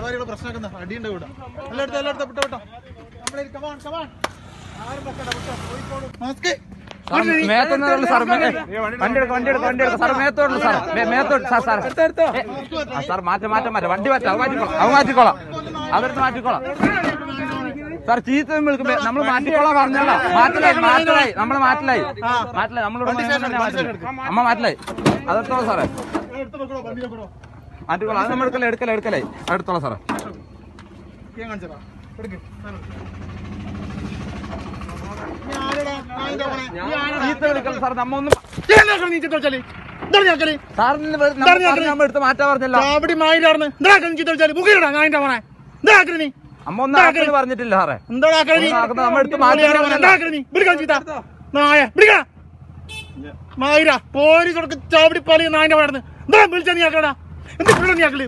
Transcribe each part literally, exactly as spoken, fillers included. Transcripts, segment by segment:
വ്യാപാരികൾ പ്രശ്നമാക്കുന്ന അടിയുണ്ട് ഇവിടെ. എല്ലായിടത്തും എല്ലായിടത്തും വിട്ടോ വിട്ടോ. നമ്മളെ കമാൺ കമാൺ ആരും വെക്കണ്ട വിട്ടോ. കോഴിക്കോട് മാസ്ക് മേത്തോട്ടുള്ള സാർ വണ്ടി എടുക്കാം വണ്ടി എടുക്കാം വണ്ടി എടുക്കാം സാർ മേത്തോട്ടുള്ള സാർ മേത്തോട്ട് സാർ സാർ സാർ മാറ്റം മാറ്റം മാറ്റം വണ്ടി മാറ്റാം അത് മാറ്റിക്കോളാം അത് മാറ്റിക്കോളാം അതെടുത്ത് മാറ്റിക്കോളാം സാർ ചീത്ത വിളിക്കും നമ്മൾ മാറ്റിക്കോളാം പറഞ്ഞല്ലോ മാറ്റലായി മാറ്റലായി നമ്മള് മാറ്റലായി മാറ്റലായി നമ്മളോട് അമ്മ മാറ്റലായി അതെടുത്തോളാം സാറേ മാറ്റിക്കോളാം അത് നമ്മൾ എടുക്കലേ എടുക്കലേ എടുക്കലേ അതെടുത്തോളാം സാറേ ചീത്ത വിളിക്കണം സാർ നമ്മ ഒന്നും നമ്മൾ എടുത്ത് മാറ്റാൻ പറഞ്ഞല്ലോ അമ്മ ഒന്നും ആക്കല് പറഞ്ഞിട്ടില്ല സാറേ നമ്മൾ എടുത്ത് മായിര പോലീസ് ചാവടിപ്പാലി നായന്റെ വളർന്ന് എന്താ വിളിച്ചാ നീ ആക്കടാ എന്താ നീ ആക്കല്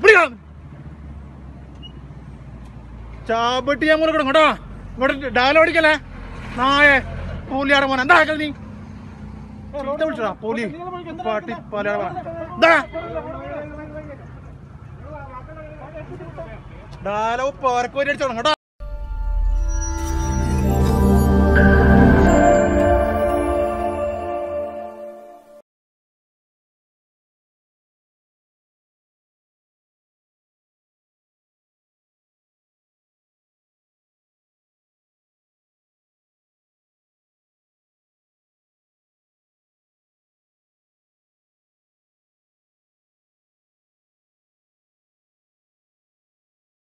ചാവട്ടി ഞാൻ മൂലം കേട്ടോ ഇവിടെ ഡയലോഗ് അടിക്കല്ലേ നായ പോലിയാടെ മോനെ എന്താ ആക്കല് നീ വിളിച്ചടാ പോലി പാട്ടി പാലിയാടെ എന്താ ഡയലോഗ് പാർക്കോരി അടിച്ചോണം കേട്ടോ.